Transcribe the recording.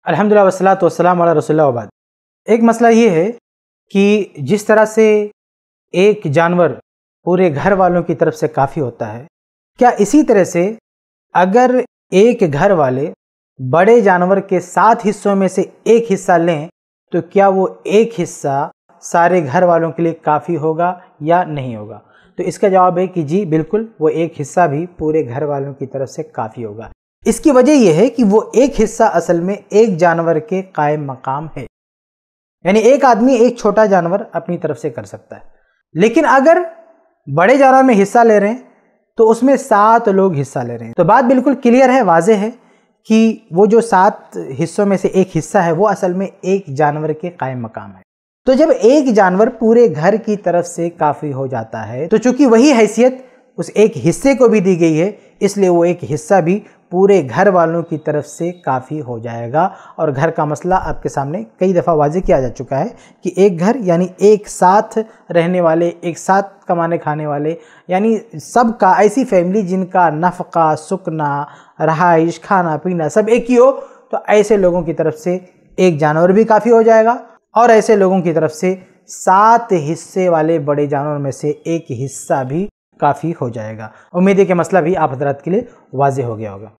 الحمدللہ والصلاۃ والسلام علی رسول اللہ وبعد۔ ایک مسئلہ یہ ہے کہ جس طرح سے ایک جانور پورے گھر والوں کی طرف سے کافی ہوتا ہے، کیا اسی طرح سے اگر ایک گھر والے بڑے جانور کے 7 حصوں میں سے ایک حصہ لیں تو کیا وہ ایک حصہ سارے گھر والوں کے لیے کافی ہوگا یا نہیں ہوگا؟ تو اس کا جواب ہے کہ جی بالکل، وہ ایک حصہ بھی پورے گھر والوں کی طرف سے کافی ہوگا۔ اس کی وجہ یہ ہے کہ وہ ایک حصہ اصل میں ایک جانور کے قائم مقام ہے، یعنی ایک آدمی ایک چھوٹا جانور اپنی طرف سے کر سکتا ہے، لیکن اگر بڑے جانور میں حصہ لے رہے ہیں تو اس میں 7 لوگ حصہ لے رہے ہیں، تو بات بالکل کلیئر ہے، واضح ہے کہ وہ جو 7 حصوں میں سے ایک حصہ ہے وہ اصل میں ایک جانور کے قائم مقام ہے۔ تو جب ایک جانور پورے گھر کی طرف سے کافی ہو جاتا ہے تو چونکہ وہی حیثیت اس ایک حصے کو بھی دی گئی ہے، اس لیے وہ ایک حصہ بھی پورے گھر والوں کی طرف سے کافی ہو جائے گا۔ اور گھر کا مسئلہ آپ کے سامنے کئی دفعہ واضح کیا جا چکا ہے کہ ایک گھر یعنی ایک ساتھ رہنے والے، ایک ساتھ کمانے کھانے والے، یعنی سب کا، ایسی فیملی جن کا نفقہ، سکنا، رہائش، کھانا پینا سب ایک ہی ہو، تو ایسے لوگوں کی طرف سے ایک جانور بھی کافی ہو جائے گا، اور ایسے لوگوں کی طرف سے 7 حصے والے بڑے جانور میں سے ایک حصہ بھی کافی ہو جائے گا۔ امید ہے کہ مسئلہ بھی آپ حضرات کے لیے واضح ہو گیا ہوگا۔